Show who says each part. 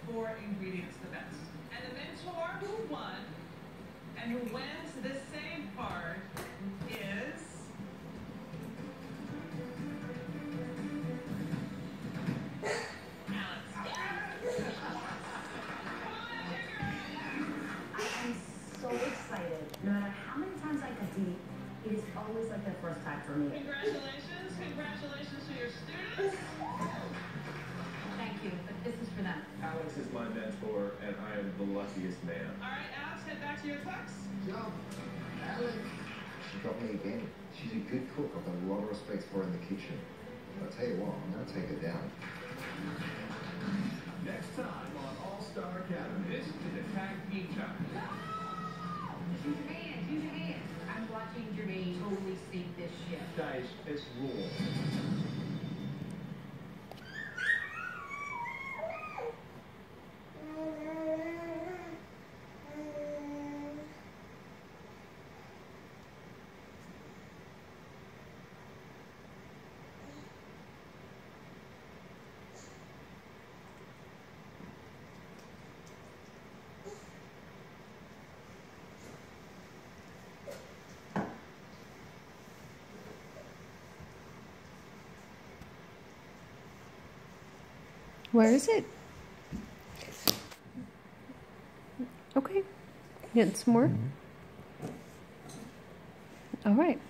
Speaker 1: 4 ingredients the best. And the mentor who won and who wins this same part is Alex.
Speaker 2: I am so excited. No matter how many times I compete, it is always like the first time for me.
Speaker 1: Congratulations. Congratulations to your students.
Speaker 2: Thank you, but this is for them.
Speaker 3: Alex is my mentor, and I am the luckiest man.
Speaker 1: All right, Alex, head back to your cooks.
Speaker 4: Job, Alex. She got me again. She's a good cook. I've got a lot of respect for her in the kitchen. But I'll tell you what, I'm going to take her down.
Speaker 3: Next time on All-Star Academy, this is a tag team challenge.
Speaker 2: Use your hands, use your hands. I'm watching Jermaine totally sink this ship.
Speaker 3: Guys, it's rule.
Speaker 5: Where is it? Okay. Get some more? All right.